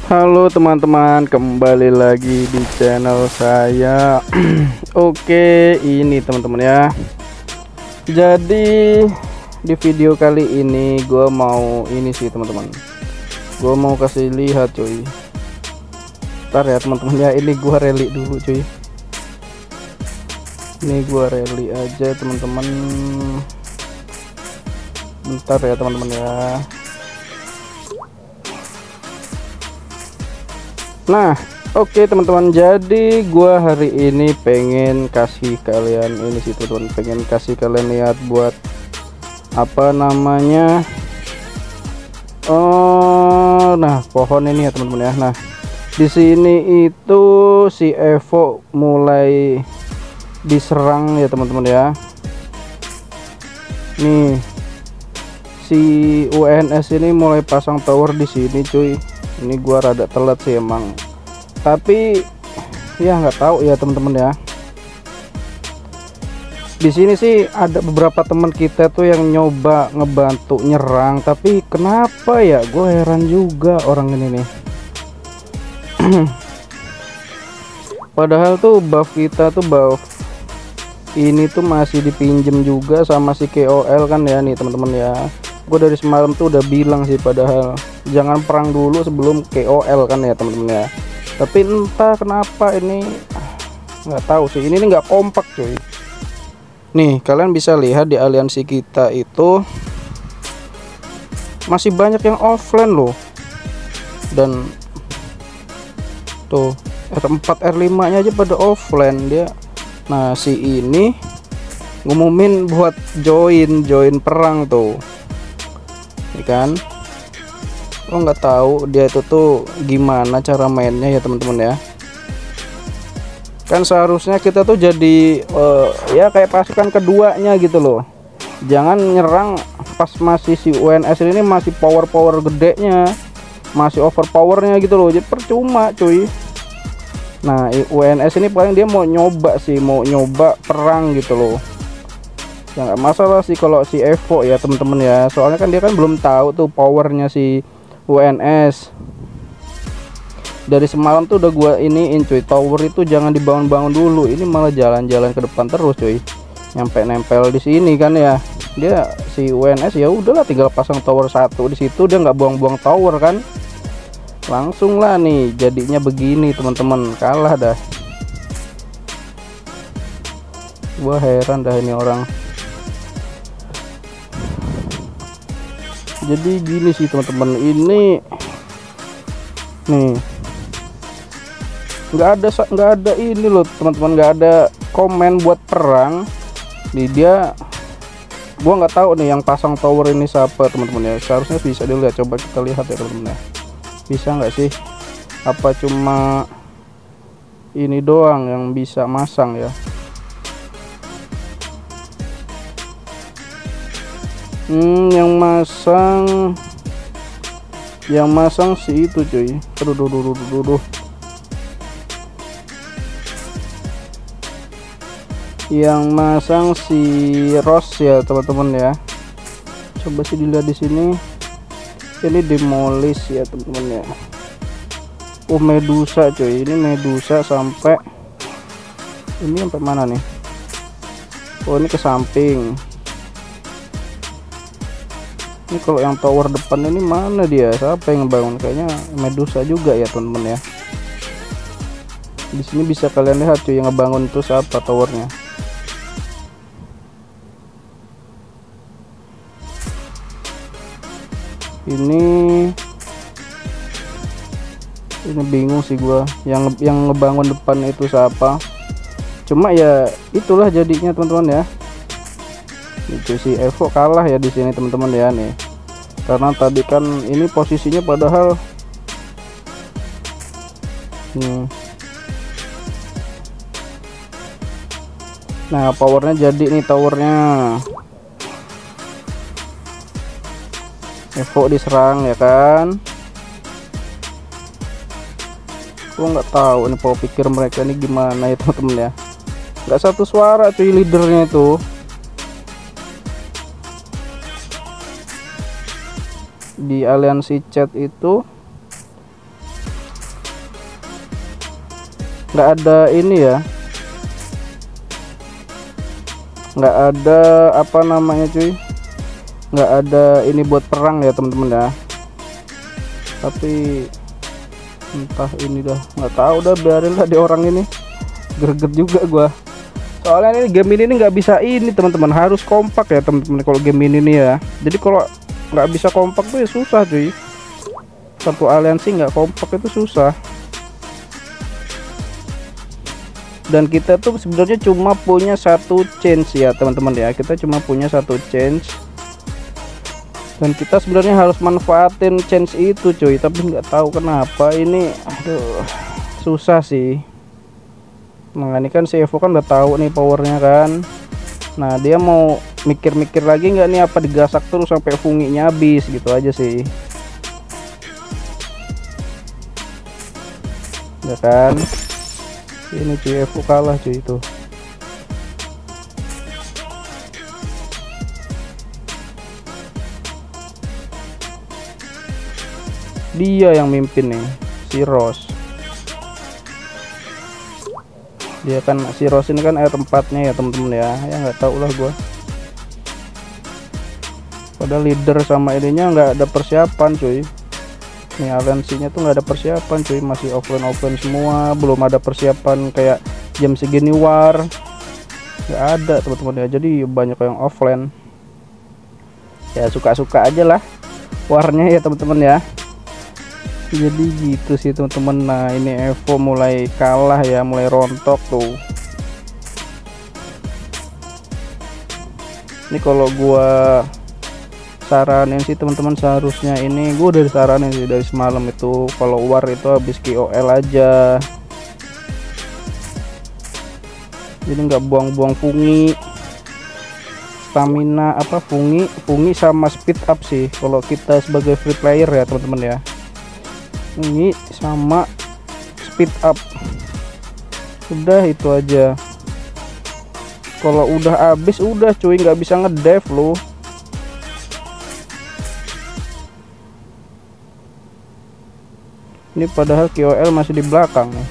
Halo teman-teman, kembali lagi di channel saya. Oke, ini teman-teman ya. Jadi di video kali ini gue mau ini sih teman-teman. Gue mau kasih lihat cuy. Ntar ya teman-teman ya, ini gue rally dulu cuy. Ini gue rally aja teman-teman. Bentar ya teman-teman ya. Nah, oke teman-teman, jadi gua hari ini pengen kasih kalian ini sih teman-teman, pengen kasih kalian lihat buat apa namanya, nah pohon ini ya teman-teman ya. Nah, di sini itu si Evo mulai diserang ya teman-teman ya. Nih si UNS ini mulai pasang tower di sini cuy. Ini gua rada telat sih emang, tapi ya nggak tahu ya teman-teman ya. Di sini sih ada beberapa teman kita tuh yang nyoba ngebantu nyerang, tapi kenapa ya, gue heran juga orang ini nih. Padahal tuh buff kita tuh, buff ini tuh masih dipinjem juga sama si KOL kan ya. Nih teman-teman ya, gue dari semalam tuh udah bilang sih, padahal jangan perang dulu sebelum KOL kan ya teman-teman ya. Tapi entah kenapa ini nggak tahu sih, ini nggak kompak cuy. Nih kalian bisa lihat di aliansi kita itu masih banyak yang offline loh, dan tuh R4 R5 nya aja pada offline dia. Nah si ini ngumumin buat join perang tuh, ya kan. Lo nggak tahu dia itu tuh gimana cara mainnya ya teman-teman ya. Kan seharusnya kita tuh jadi ya kayak pasukan keduanya gitu loh. Jangan nyerang pas masih si UNS ini masih power gedenya, masih overpowernya gitu loh, jadi percuma cuy. Nah UNS ini paling dia mau nyoba perang gitu loh. Ya nggak masalah sih kalau si Evo ya teman-teman ya, soalnya kan dia kan belum tahu tuh powernya si UNS. Dari semalam tuh udah gua iniin cuy, tower itu jangan dibangun-bangun dulu, ini malah jalan-jalan ke depan terus cuy, nyampe nempel di sini kan ya. Dia si UNS ya udahlah tinggal pasang tower satu di situ, dia nggak buang-buang tower kan, langsung lah nih jadinya begini teman-teman, kalah dah. Gua heran dah ini orang. Jadi gini sih teman-teman, ini nih nggak ada ini loh teman-teman, nggak ada komen buat perang di dia. Gua nggak tahu nih yang pasang tower ini siapa teman-teman ya, seharusnya bisa dilihat, coba kita lihat ya teman-teman ya, bisa nggak sih, apa cuma ini doang yang bisa masang ya. Yang masang si itu cuy. Aduh. Yang masang si Rose ya teman-teman ya. Coba sih dilihat di sini. Ini demolish ya teman-teman ya. Oh Medusa cuy, ini Medusa sampai ini sampai mana nih? Oh ini ke samping. Ini kalau yang tower depan ini mana dia? Siapa yang ngebangun? Kayaknya Medusa juga ya teman-teman ya. Di sini bisa kalian lihat cuy, yang ngebangun itu siapa towernya. Ini bingung sih gua, yang ngebangun depan itu siapa. Cuma ya itulah jadinya teman-teman ya. Itu si Evo kalah ya di sini teman-teman ya nih, karena tadi kan ini posisinya padahal nah powernya jadi nih, towernya Evo diserang ya kan. Gua nggak tahu ini pola pikir mereka ini gimana ya teman-teman ya, nggak satu suara cuy leadernya itu. Di aliansi chat itu nggak ada ini ya, nggak ada apa namanya cuy, nggak ada ini buat perang ya teman-teman ya. Tapi entah ini dah, nggak tahu, dah biarin lah di orang ini, greget juga gua. Soalnya ini game ini nggak bisa ini teman-teman, harus kompak ya teman-teman kalau game ini nih ya. Jadi kalau nggak bisa kompak tuh ya susah cuy, satu aliansi nggak kompak itu susah. Dan kita tuh sebenarnya cuma punya satu chance ya teman-teman ya, kita cuma punya satu chance dan kita sebenarnya harus manfaatin chance itu cuy, tapi nggak tahu kenapa ini aduh susah sih. Nah ini kan si Evo kan udah tahu nih powernya kan, nah dia mau mikir-mikir lagi nggak nih, apa digasak terus sampai funginya habis gitu aja sih ya kan. Ini cuy Evo kalah cuy itu. Dia yang mimpin nih si Rose. Dia kan si Rose ini kan R4 nya ya teman-teman ya, ya nggak tahu lah gua. Padahal leader sama ininya nggak ada persiapan cuy. Nih aliansinya tuh nggak ada persiapan cuy, masih offline semua, belum ada persiapan kayak jam segini war, nggak ada teman-teman ya. Jadi banyak yang offline ya, suka-suka aja lah warnya ya teman-teman ya. Jadi gitu sih teman-teman. Nah ini Evo mulai kalah ya, mulai rontok tuh. Ini kalau gua saranin sih teman-teman, seharusnya ini gue udah disaranin sih dari semalam itu, kalau war itu habis KOL aja, jadi nggak buang-buang fungi, stamina apa fungi sama speed up sih kalau kita sebagai free player ya teman-teman ya. Fungi sama speed up, udah itu aja. Kalau udah habis udah cuy, nggak bisa ngedive loh. Ini padahal KOL masih di belakang nih.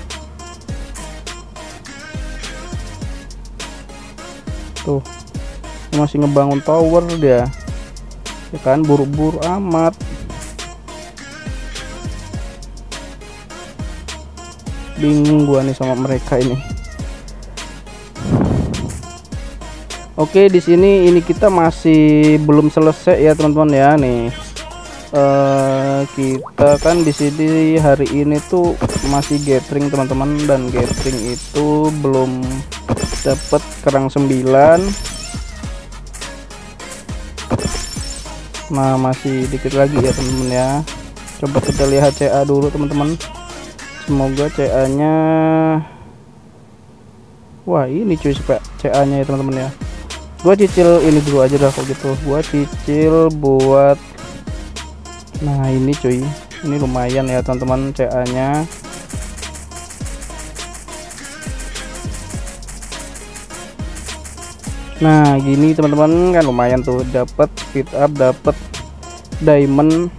Tuh masih ngebangun tower dia ya kan, buru-buru amat. Bingung gua nih sama mereka ini. Oke di sini ini kita masih belum selesai ya teman-teman ya. Nih kita kan di sini hari ini tuh masih gathering teman-teman, dan gathering itu belum dapat kerang 9. Nah masih dikit lagi ya teman-teman ya. Coba kita lihat CA dulu teman-teman, semoga CA nya, wah ini cuy CA nya ya teman-teman ya. Gua cicil ini dulu aja dah kalau gitu, gua cicil buat, nah ini cuy, ini lumayan ya teman-teman CA nya. Nah gini teman-teman kan lumayan tuh, dapat speed up, dapat diamond.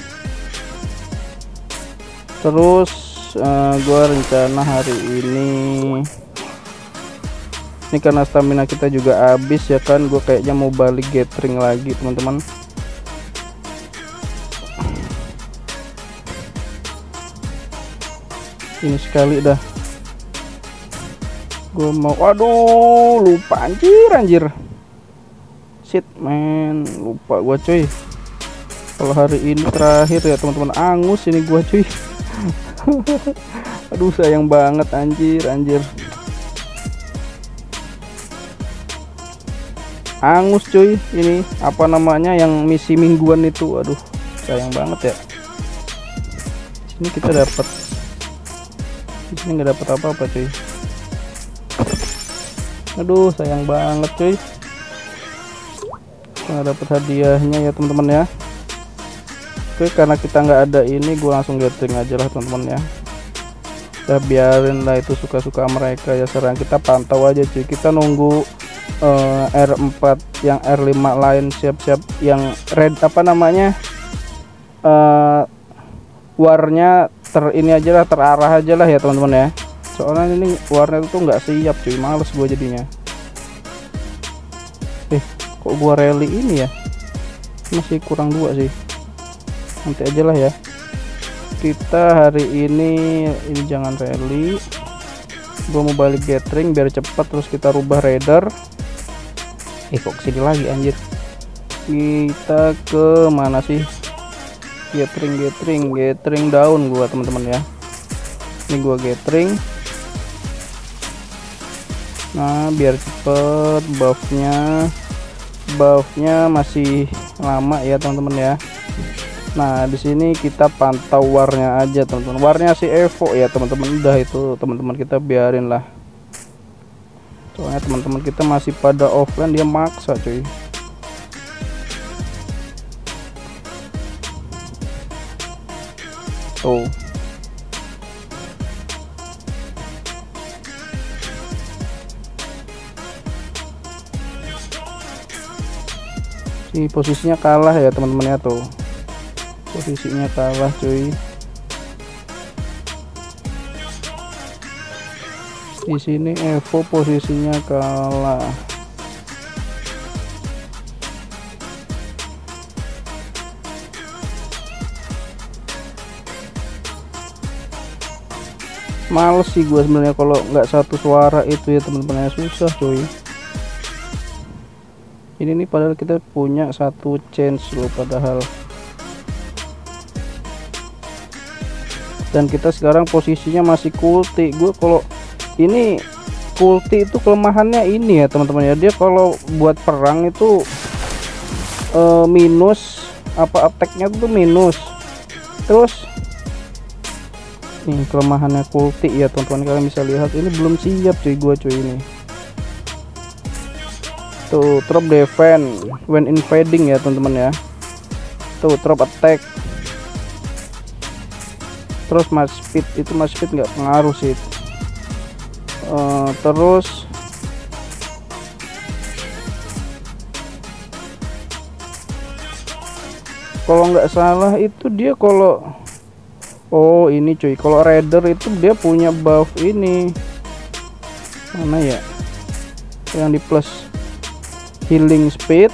Terus gua rencana hari ini karena stamina kita juga habis ya kan, gue kayaknya mau balik gathering lagi teman-teman. Ini sekali dah gue mau, waduh lupa anjir shit man, lupa gue cuy. Kalau hari ini terakhir ya teman-teman, angus ini gue cuy. Aduh sayang banget anjir angus cuy. Ini apa namanya yang misi mingguan itu, aduh sayang banget ya. Sini kita dapat, di sini nggak dapat apa-apa cuy. Aduh sayang banget cuy, nggak dapat hadiahnya ya teman-teman ya. Oke karena kita nggak ada ini, gue langsung gathering aja lah teman-teman ya. Udah biarin lah itu suka-suka mereka ya, serang kita pantau aja cuy. Kita nunggu R4 yang R5 lain siap-siap, yang red apa namanya warnya ini aja lah, terarah aja lah ya teman-teman ya. soalnya ini warnet itu nggak siap cuy, males gua jadinya. Kok gua rally ini ya, masih kurang 2 sih, nanti aja lah ya. Kita hari ini jangan rally, gua mau balik gathering biar cepat, terus kita rubah raider. Kok kesini lagi anjir. Kita ke mana sih? Gathering down gua teman-teman ya. Ini gua gathering. Nah biar cepet, buffnya masih lama ya teman-teman ya. Nah di sini kita pantau warnya aja teman-teman, warnya si Evo ya teman-teman. Udah itu teman-teman kita biarin lah, soalnya teman-teman kita masih pada offline, dia maksa cuy. Tuh si posisinya kalah ya teman-teman ya, tuh posisinya kalah cuy. Di sini Evo posisinya kalah. Males sih gue sebenarnya kalau nggak satu suara itu ya teman-teman ya, susah cuy. Ini nih padahal kita punya satu chance loh padahal. Dan kita sekarang posisinya masih kulti. Gue kalau ini kulti itu kelemahannya ini ya teman-teman ya, dia kalau buat perang itu minus apa attack-nya tuh minus. Terus nih kelemahannya kulti ya teman-teman, kalian bisa lihat ini belum siap cuy gua cuy. Ini tuh drop defense when invading ya teman-teman ya, tuh drop attack. Terus match speed, itu match speed nggak pengaruh sih. Terus kalau nggak salah itu dia kalau ini cuy, kalau raider itu dia punya buff ini mana ya, yang di plus healing speed.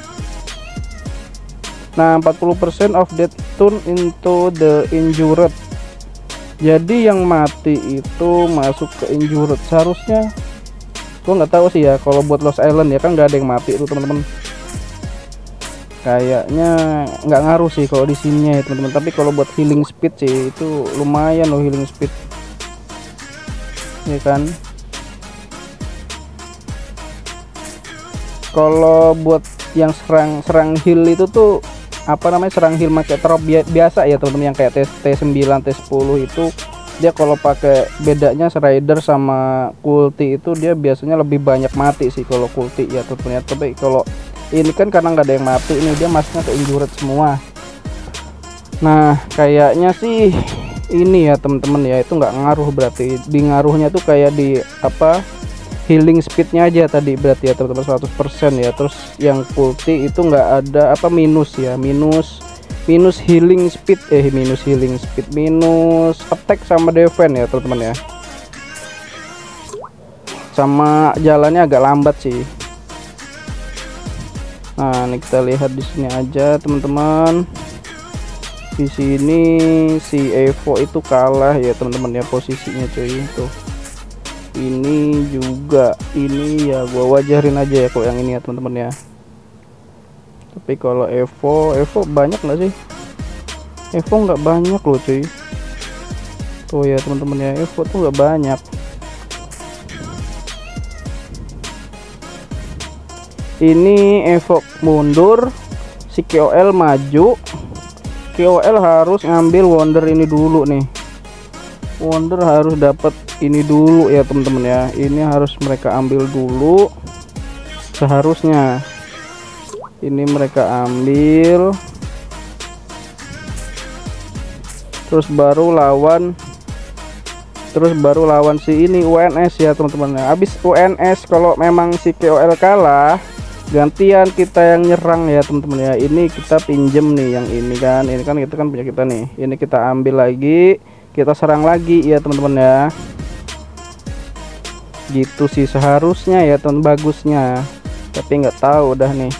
Nah 40% of death turn into the injured, jadi yang mati itu masuk ke injured. Seharusnya gua nggak tahu sih ya kalau buat Lost Island ya kan nggak ada yang mati tuh teman-teman, kayaknya nggak ngaruh sih kalau di sini ya teman-teman. Tapi kalau buat healing speed sih itu lumayan loh healing speed ya kan. Kalau buat yang serang heal itu tuh apa namanya, serang heal pakai trop biasa ya teman-teman, yang kayak T9 T10 itu dia kalau pakai, bedanya Raider sama Kulti itu dia biasanya lebih banyak mati sih kalau Kulti ya teman-teman. Tapi kalau ini kan karena nggak ada yang mati, ini dia masuknya ke injured semua. Nah kayaknya sih ini ya teman-teman ya, itu nggak ngaruh, berarti di ngaruhnya tuh kayak di apa, healing speednya aja tadi berarti ya teman-teman 100% ya. Terus yang Kulti itu nggak ada apa, minus ya, minus healing speed, minus attack sama defense ya teman-teman ya, sama jalannya agak lambat sih. Nah ini kita lihat di sini aja teman-teman, di sini si Evo itu kalah ya teman-teman ya posisinya cuy. Tuh ini juga, ini ya gua wajarin aja ya kalau yang ini ya teman-teman ya. Tapi kalau Evo banyak nggak sih? Evo nggak banyak loh cuy. Tuh ya teman-teman ya, Evo tuh nggak banyak. Ini Evo mundur, si KOL maju. KOL harus ngambil Wonder ini dulu nih. Wonder harus dapat ini dulu ya teman-teman ya. Ini harus mereka ambil dulu seharusnya. Ini mereka ambil, terus baru lawan si ini UNS ya teman-teman. Habis UNS kalau memang si KOL kalah, gantian kita yang nyerang ya teman-teman ya. Ini kita pinjem nih yang ini kan, ini kan itu kan punya kita nih. Ini kita ambil lagi, kita serang lagi ya teman-teman ya. Gitu sih seharusnya ya teman, bagusnya, tapi nggak tahu dah nih,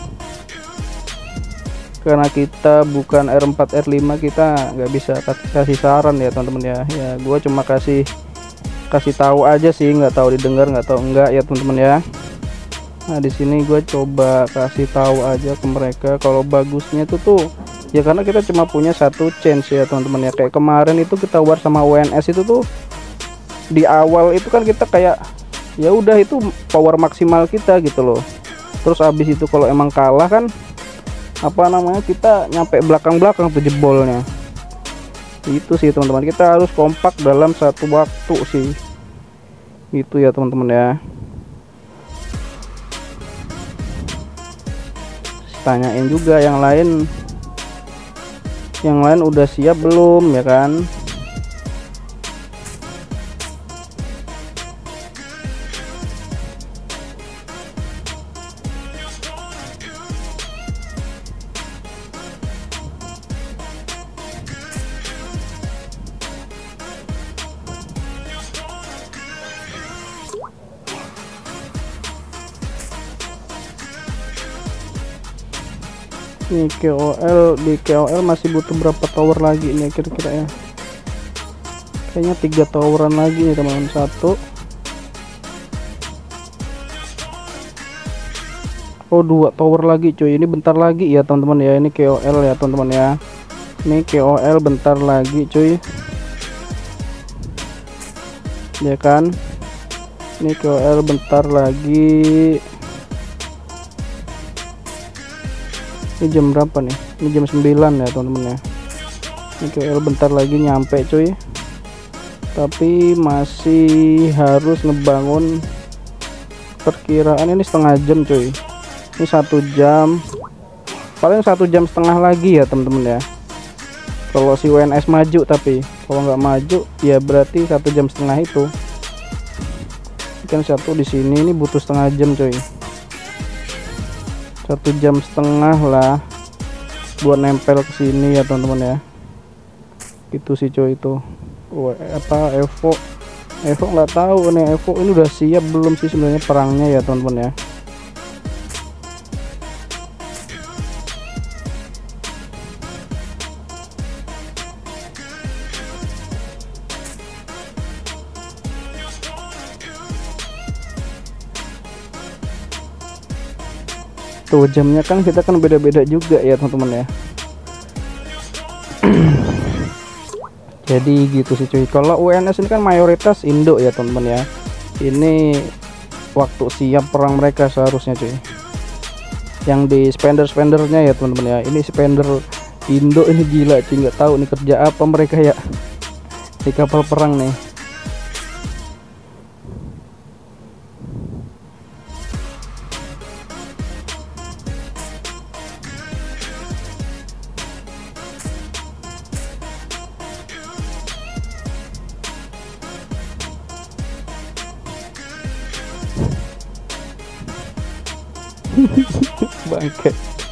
karena kita bukan R4 R5, kita nggak bisa kasih saran ya teman-teman ya. Ya gue cuma kasih tahu aja sih, nggak tahu didengar nggak tahu enggak ya teman-teman ya. Nah di sini gue coba kasih tahu aja ke mereka kalau bagusnya itu tuh ya karena kita cuma punya satu chance ya teman-teman ya. Kayak kemarin itu kita war sama WNS itu tuh di awal itu kan kita kayak ya udah itu power maksimal kita gitu loh. Terus habis itu kalau emang kalah kan apa namanya, kita nyampe belakang-belakang tuh jebolnya. Itu sih teman-teman, kita harus kompak dalam satu waktu sih. Itu ya teman-teman ya. Tanyain juga yang lain udah siap belum ya kan. Ini KOL, di KOL masih butuh berapa tower lagi nih kira-kira ya? Kayaknya 3 toweran lagi nih teman-teman. 1 2 tower lagi cuy. Ini bentar lagi ya teman-teman ya. Ini KOL ya teman-teman ya. Ini KOL bentar lagi cuy. Ya kan? Ini KOL bentar lagi. Ini jam berapa nih? Ini jam 9 ya teman-teman ya. Ini KL bentar lagi nyampe cuy, tapi masih harus ngebangun. Perkiraan ini setengah jam cuy. Ini 1 jam, paling 1 jam setengah lagi ya teman-teman ya, kalau si WNS maju. Tapi kalau nggak maju ya berarti 1 jam setengah itu kan. Satu di sini ini butuh setengah jam cuy. 1 jam setengah lah buat nempel ke sini ya teman-teman ya. Itu sih cuy. Itu apa Evo nggak tahu nih, Evo ini udah siap belum sih sebenarnya perangnya ya teman-teman ya. Tuh jamnya kan kita kan beda-beda juga ya teman-teman ya. Jadi gitu sih cuy. Kalau UNS ini kan mayoritas Indo ya teman-teman ya. Ini waktu siap perang mereka seharusnya cuy. Yang di spender-spendernya ya teman-teman ya. Ini spender Indo ini gila cuy, nggak tahu nih kerja apa mereka ya di kapal perang nih. Bangke.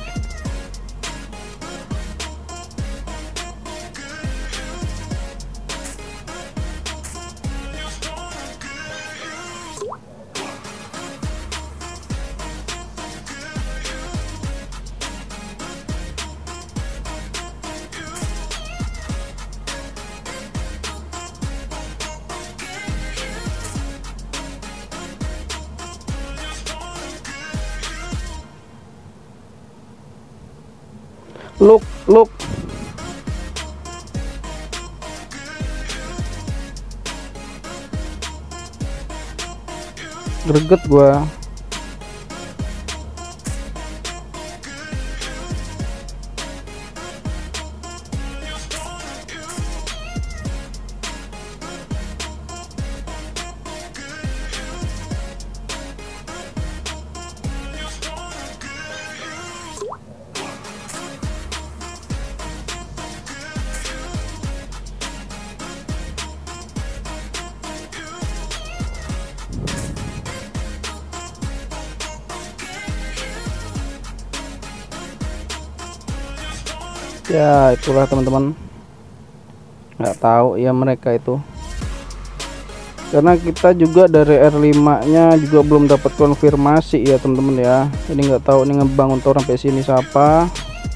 Look greget gua. Ya itulah teman-teman, nggak tahu ya mereka itu karena kita juga dari R5 nya juga belum dapat konfirmasi ya teman-teman ya. Ini nggak tahu nih ngebangun tower sampai sini siapa.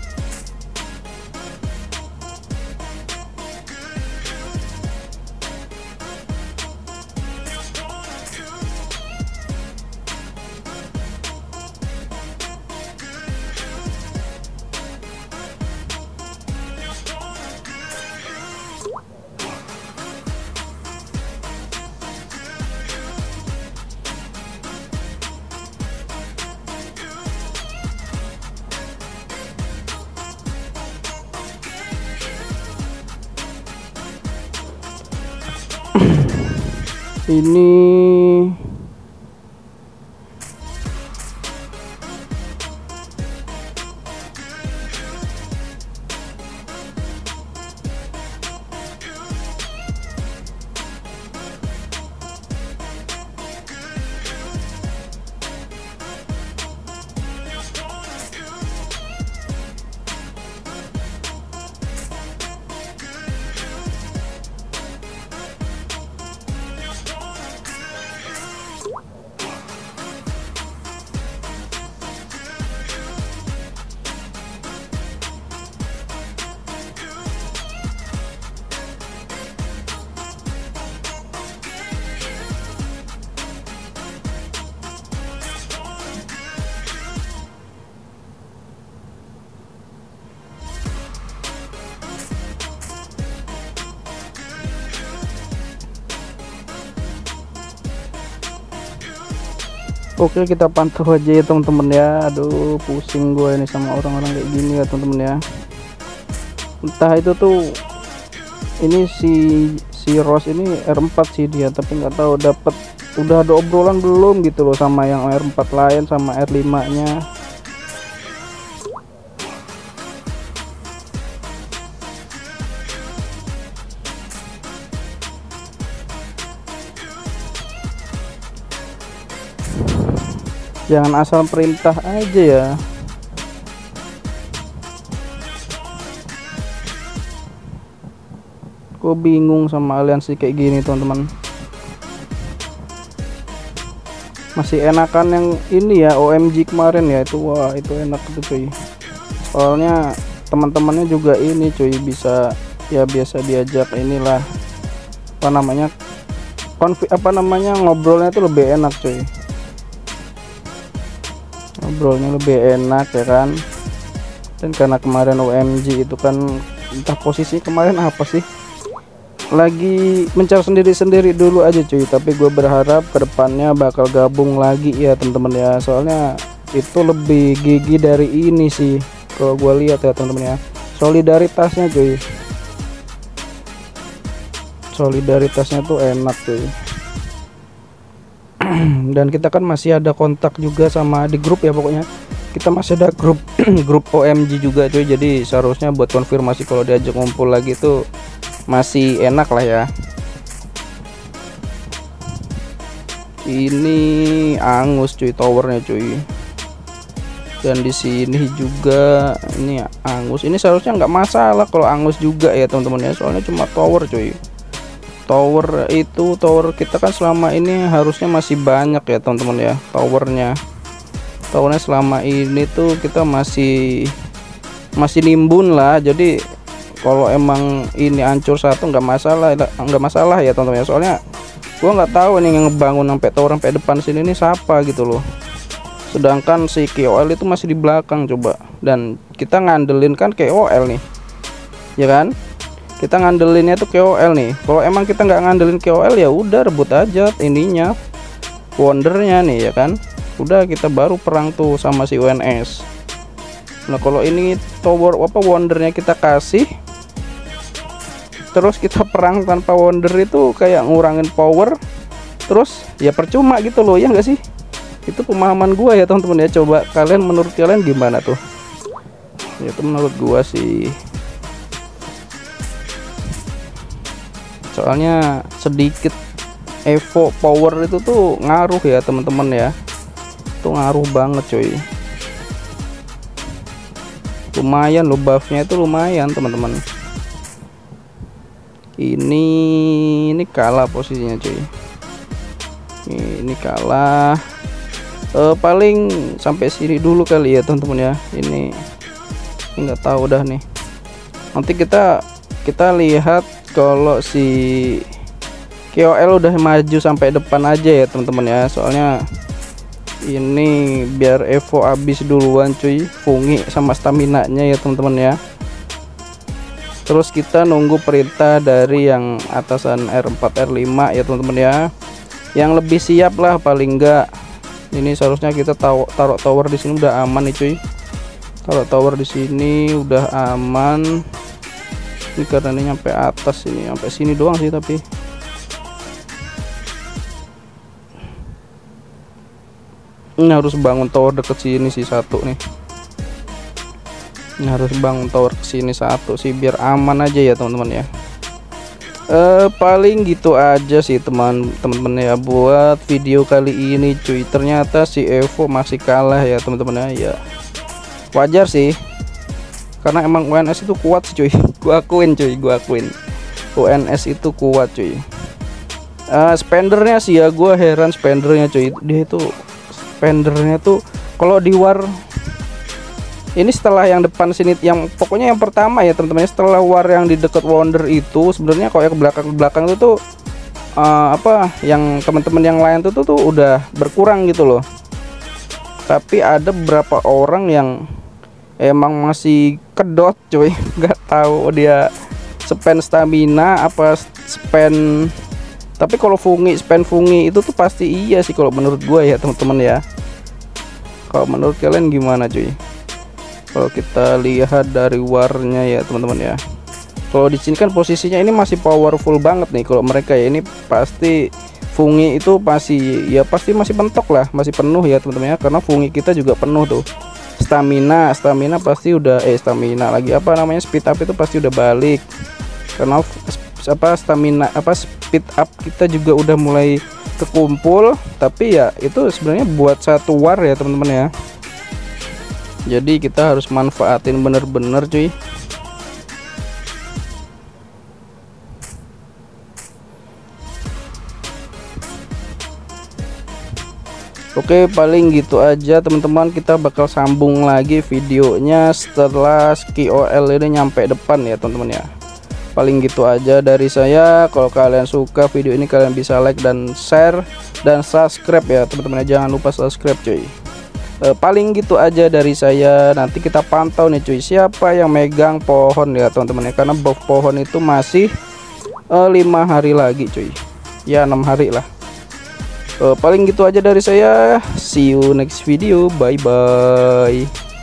Ini oke, kita pantau aja ya teman-teman ya. Aduh pusing gue ini sama orang-orang kayak gini ya teman-teman ya. Entah itu tuh ini si Rose ini R4 sih dia, tapi nggak tahu dapat udah ada obrolan belum gitu loh sama yang R4 lain sama R5 nya. Jangan asal perintah aja ya. Gue bingung sama aliansi kayak gini teman-teman. Masih enakan yang ini ya, OMG kemarin ya, itu wah itu enak tuh cuy. Soalnya teman-temannya juga ini cuy, bisa ya biasa diajak inilah apa namanya ngobrolnya itu lebih enak cuy. Ngobrolnya lebih enak ya kan. Dan karena kemarin OMG itu kan entah posisi kemarin apa sih, lagi mencari sendiri-sendiri dulu aja cuy. Tapi gue berharap kedepannya bakal gabung lagi ya teman-teman ya. Soalnya itu lebih gigi dari ini sih kalau gue lihat ya teman-teman ya. Solidaritasnya cuy, solidaritasnya tuh enak cuy. Dan kita kan masih ada kontak juga sama di grup ya, pokoknya kita masih ada grup grup OMG juga cuy. Jadi seharusnya buat konfirmasi kalau diajak ngumpul lagi tuh masih enak lah ya. Ini angus cuy towernya cuy. Dan di sini juga ini angus. Ini seharusnya nggak masalah kalau angus juga ya teman-teman ya. Soalnya cuma tower cuy. Tower itu tower kita kan selama ini harusnya masih banyak ya teman-teman ya. Towernya selama ini tuh kita masih nimbun lah. Jadi kalau emang ini hancur satu nggak masalah ya teman-teman ya. Soalnya gua nggak tahu nih yang ngebangun sampai tower sampai depan sini nih siapa gitu loh. Sedangkan si KOL itu masih di belakang coba. Dan kita ngandelin kan KOL nih ya kan. Kita ngandelinnya tuh KOL nih. Kalau emang kita nggak ngandelin KOL ya udah rebut aja ininya, wondernya nih ya kan. Udah kita baru perang tuh sama si UNS. Nah kalau ini tower apa wondernya kita kasih, terus kita perang tanpa wonder itu kayak ngurangin power, terus ya percuma gitu loh ya nggak sih. Itu pemahaman gua ya teman-teman ya. Coba kalian, menurut kalian gimana tuh? Ya itu menurut gua sih. Soalnya sedikit Evo power itu tuh ngaruh ya teman-teman ya. Tuh ngaruh banget coy. Lumayan loh buffnya itu lumayan teman-teman. Ini kalah posisinya coy. Ini kalah. Paling sampai sini dulu kali ya teman-teman ya. Ini nggak tahu dah nih. Nanti kita lihat kalau si KOL udah maju sampai depan aja ya teman-teman ya. Soalnya ini biar Evo habis duluan cuy, fungi sama stamina nya ya teman-teman ya. Terus kita nunggu perintah dari yang atasan R4 R5 ya teman-teman ya, yang lebih siap lah paling enggak. Ini seharusnya kita taruh tower di sini udah aman nih cuy. Taruh tower di sini udah aman. Ini karena ini nyampe atas, ini sampai sini doang sih, tapi ini harus bangun tower deket sini sih satu nih. Ini harus bangun tower kesini satu sih biar aman aja ya teman-teman ya. Paling gitu aja sih teman-teman ya buat video kali ini cuy. Ternyata si Evo masih kalah ya teman-teman ya. Wajar sih, karena emang UNS itu kuat sih cuy. Gua akuin cuy, gua akuin UNS itu kuat cuy. Spendernya sih ya, gua heran spendernya cuy. Dia itu spendernya tuh kalau di war ini setelah yang depan sini, yang pokoknya yang pertama ya teman-teman, setelah war yang di dekat Wonder itu sebenarnya kalau yang ke belakang itu tuh apa yang teman-teman yang lain tuh udah berkurang gitu loh. Tapi ada beberapa orang yang emang masih kedot cuy, nggak tahu dia spend stamina apa spend. Tapi kalau spend fungi itu tuh pasti iya sih kalau menurut gua ya teman-teman ya. Kalau menurut kalian gimana cuy? Kalau kita lihat dari warnya ya teman-teman ya, kalau di sini kan posisinya ini masih powerful banget nih. Kalau mereka ya ini pasti fungi itu pasti masih mentok lah, masih penuh ya teman-teman ya, karena fungi kita juga penuh tuh. Stamina pasti udah stamina lagi apa namanya, speed up itu pasti udah balik, karena stamina speed up kita juga udah mulai kekumpul. Tapi ya itu sebenarnya buat satu war ya teman-teman ya. Jadi kita harus manfaatin bener-bener cuy. Oke, paling gitu aja teman-teman. Kita bakal sambung lagi videonya setelah KOL ini nyampe depan ya teman-teman ya. Paling gitu aja dari saya. Kalau kalian suka video ini, kalian bisa like dan share dan subscribe ya teman-teman. Jangan lupa subscribe cuy. Paling gitu aja dari saya. Nanti kita pantau nih cuy, siapa yang megang pohon ya teman-teman ya, karena buff pohon itu masih 5 hari lagi cuy ya, 6 hari lah. Paling gitu aja dari saya. See you next video, bye bye.